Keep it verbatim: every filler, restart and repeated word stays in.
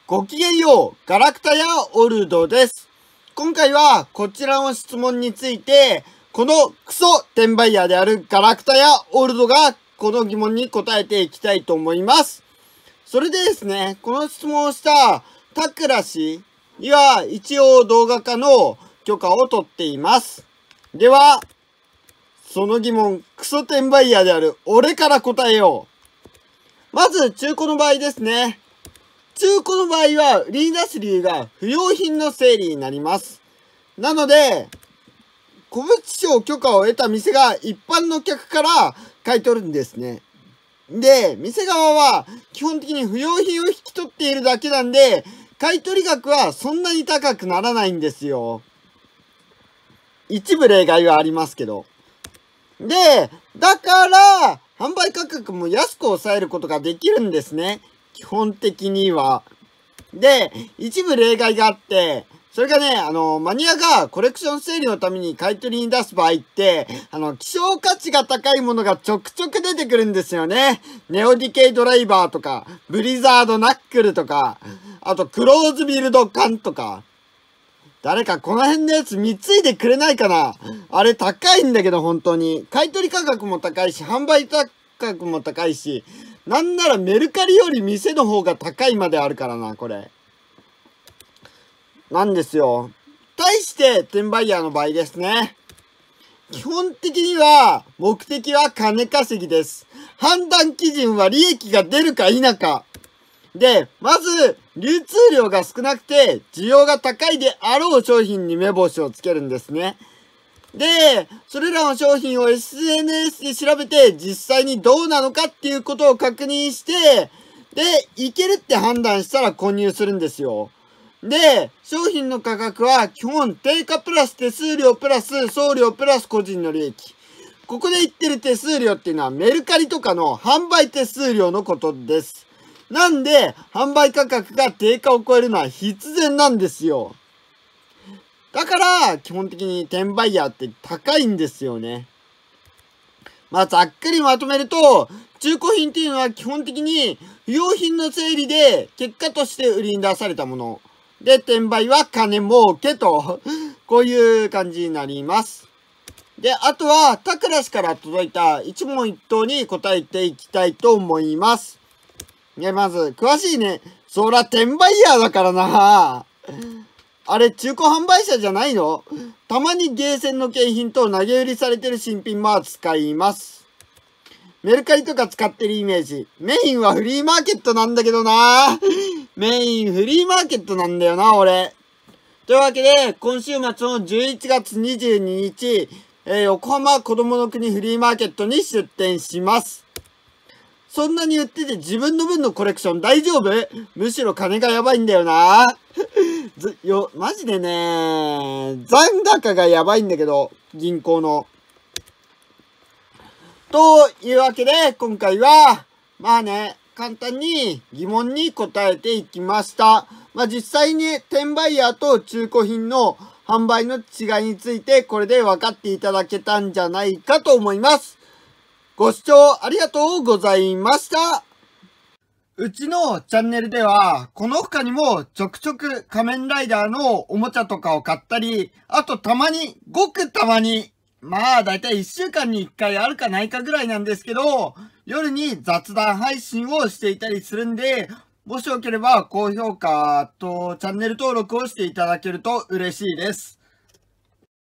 ごきげんよう、ガラクタやオルドです。今回はこちらの質問について、このクソ転売ヤーであるガラクタやオルドがこの疑問に答えていきたいと思います。それでですね、この質問をしたタクラ氏には一応動画化の許可を取っています。では、その疑問、クソ転売ヤーである俺から答えよう。まず中古の場合ですね。中古の場合は売りに出す理由が不用品の整理になります。なので、古物商許可を得た店が一般の客から買い取るんですね。で、店側は基本的に不用品を引き取っているだけなんで、買取額はそんなに高くならないんですよ。一部例外はありますけど。で、だから、販売価格も安く抑えることができるんですね。基本的には。で、一部例外があって、それがね、あの、マニアがコレクション整理のために買い取りに出す場合って、あの、希少価値が高いものがちょくちょく出てくるんですよね。ネオディケイドライバーとか、ブリザードナックルとか、あとクローズビルド缶とか。誰かこの辺のやつ貢いでくれないかな。あれ高いんだけど本当に。買い取り価格も高いし、販売価格も高いし、なんならメルカリより店の方が高いまであるからな、これ。なんですよ。対して転売ヤーの場合ですね。基本的には目的は金稼ぎです。判断基準は利益が出るか否か。で、まず、流通量が少なくて、需要が高いであろう商品に目星をつけるんですね。で、それらの商品を エスエヌエス で調べて、実際にどうなのかっていうことを確認して、で、いけるって判断したら購入するんですよ。で、商品の価格は基本定価プラス手数料プラス送料プラス個人の利益。ここで言ってる手数料っていうのはメルカリとかの販売手数料のことです。なんで、販売価格が定価を超えるのは必然なんですよ。だから、基本的に転売ヤーって高いんですよね。まあ、ざっくりまとめると、中古品っていうのは基本的に不用品の整理で結果として売りに出されたもの。で、転売は金儲けと、こういう感じになります。で、あとは、タクラ氏から届いた一問一答に答えていきたいと思います。ね、まず、詳しいね。そら、転売ヤーだからな。あれ、中古販売者じゃないの？たまにゲーセンの景品と投げ売りされてる新品も扱います。メルカリとか使ってるイメージ。メインはフリーマーケットなんだけどな。メインフリーマーケットなんだよな、俺。というわけで、今週末のじゅういちがつにじゅうににち、えー、横浜子供の国フリーマーケットに出店します。そんなに言ってて自分の分のコレクション大丈夫？むしろ金がやばいんだよな。ず、よ、マジでね、残高がやばいんだけど、銀行の。というわけで、今回は、まあね、簡単に疑問に答えていきました。まあ実際に転売ヤーと中古品の販売の違いについて、これで分かっていただけたんじゃないかと思います。ご視聴ありがとうございました。うちのチャンネルでは、この他にもちょくちょく仮面ライダーのおもちゃとかを買ったり、あとたまに、ごくたまに、まあだいたいいっしゅうかんにいっかいあるかないかぐらいなんですけど、夜に雑談配信をしていたりするんで、もしよければ高評価とチャンネル登録をしていただけると嬉しいです。